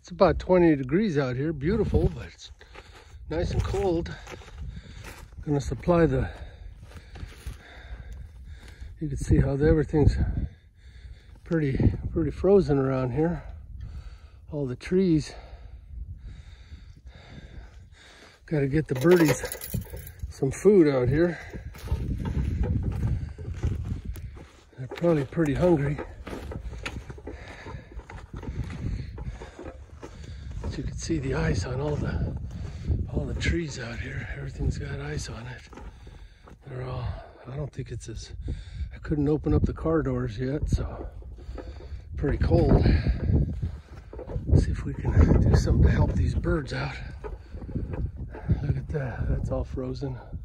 It's about 20 degrees out here. Beautiful, but it's nice and cold. Gonna supply the, you can see how everything's pretty frozen around here. All the trees. Got to get the birdies some food out here. They're probably pretty hungry. As you can see the ice on all the trees out here. Everything's got ice on it. They're all, I don't think it's as, I couldn't open up the car doors yet, so pretty cold. Let's see if we can do something to help these birds out. Look at that, that's all frozen.